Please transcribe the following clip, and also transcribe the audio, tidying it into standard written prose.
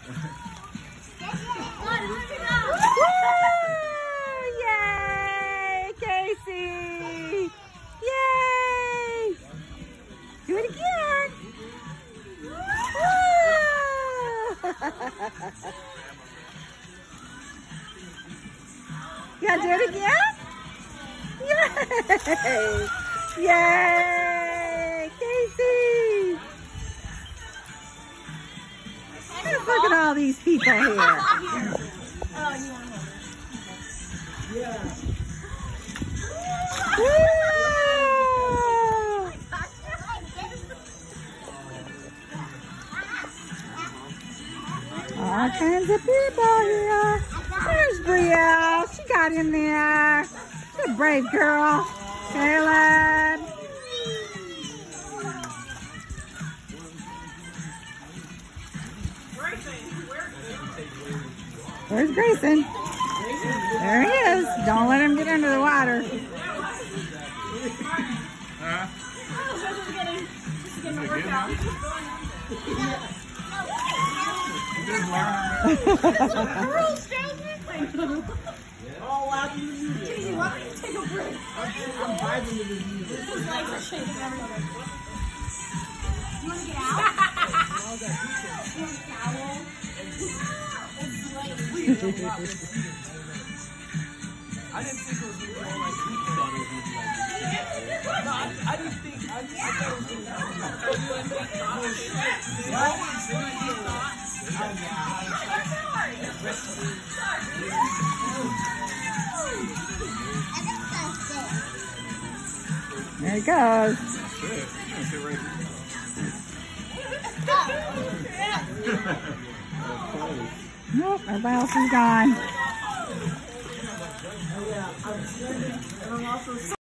Yay, Casey! Yay! Do it again. You gotta do it again? Yay! Yay! Casey! Let's look at all these people here. All kinds of people here. There's Brielle. She got in there. She's a brave girl. Caleb. Where's Grayson? There he is. Don't let him get under the water. Oh, wow, you why don't you take a break? I'm vibing with this music. His legs are shaking everywhere. You want to get out? You want a towel? I didn't think it would be all like sweet potatoes would be like this. No, I didn't think, I thought it was There he goes. Nope, everybody else is gone.